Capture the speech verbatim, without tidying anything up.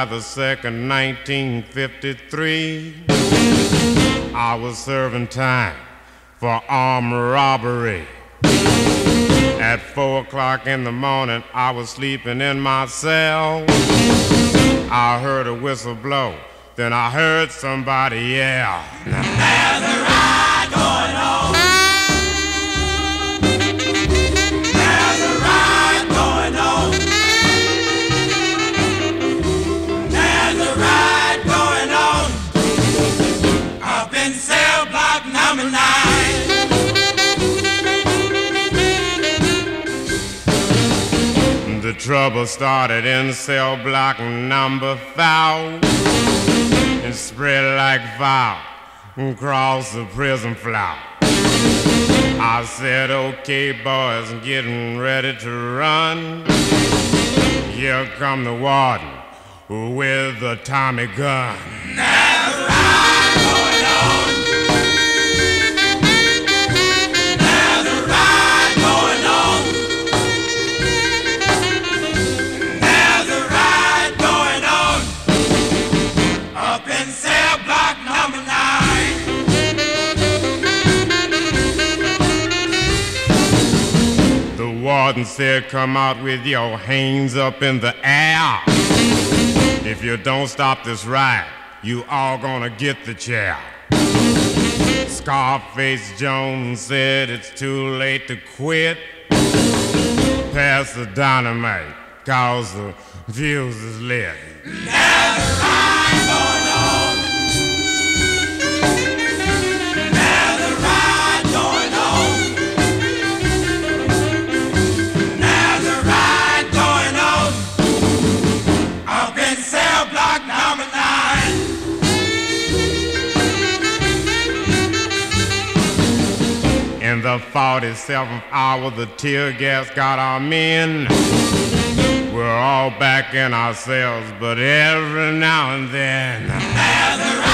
July the second, nineteen fifty-three, I was serving time for armed robbery. At four o'clock in the morning, I was sleeping in my cell. I heard a whistle blow, then I heard somebody yell. There's a riot going on. There's a riot going on. There's a riot going on up in cell block number nine. The trouble started in cell block number five. It spread like fire across the prison floor. I said, okay, boys, getting ready to run. Here come the warden with the Tommy gun. There's a riot going on. There's a riot going on. There's a riot going on up in cell block number nine. The warden said, come out with your hands up in the air. If you don't stop this riot, you all gonna get the chair. Scarface Jones said it's too late to quit. Pass the dynamite, cause the fuse is lit. There's a riot going on. There's a riot going on. There's a riot going on up in cell block number nine. In the forty-seventh hour, the tear gas got our men. We're all back in our cells, but every now and then there's a riot.